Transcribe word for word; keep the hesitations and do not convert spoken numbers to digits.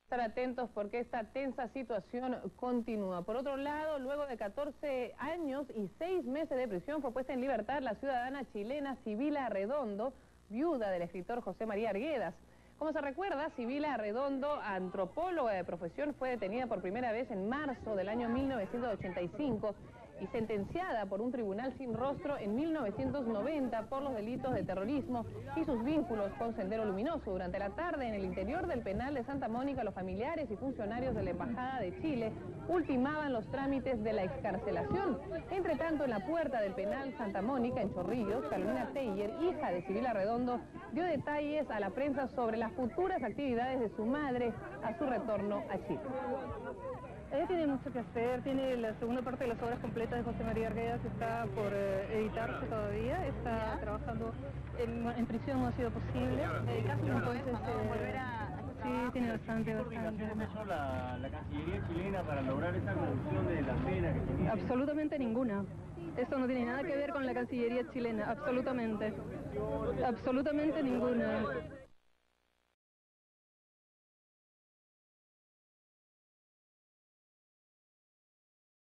Estar atentos porque esta tensa situación continúa. Por otro lado, luego de catorce años y seis meses de prisión, fue puesta en libertad la ciudadana chilena Sibila Arredondo, viuda del escritor José María Arguedas. Como se recuerda, Sibila Arredondo, antropóloga de profesión, fue detenida por primera vez en marzo del año mil novecientos ochenta y cinco y sentenciada por un tribunal sin rostro en mil novecientos noventa por los delitos de terrorismo y sus vínculos con Sendero Luminoso. Durante la tarde, en el interior del penal de Santa Mónica, los familiares y funcionarios de la Embajada de Chile ultimaban los trámites de la excarcelación. Entre tanto, en la puerta del penal Santa Mónica, en Chorrillos, Carolina Teyer, hija de Sibila Arredondo, dio detalles a la prensa sobre las futuras actividades de su madre a su retorno a Chile. Ella tiene mucho que hacer, tiene la segunda parte de las obras completas de José María Arguedas, está por eh, editarse todavía, está ¿Ya? trabajando en, en prisión, no ha sido posible. Entonces, eh, volver a... Sí, tiene bastante, bastante. ¿Qué coordinación empezó la, la Cancillería chilena para lograr esa reducción de la pena que tenía? Absolutamente ninguna. Esto no tiene nada que ver con la Cancillería chilena, absolutamente. Absolutamente ninguna.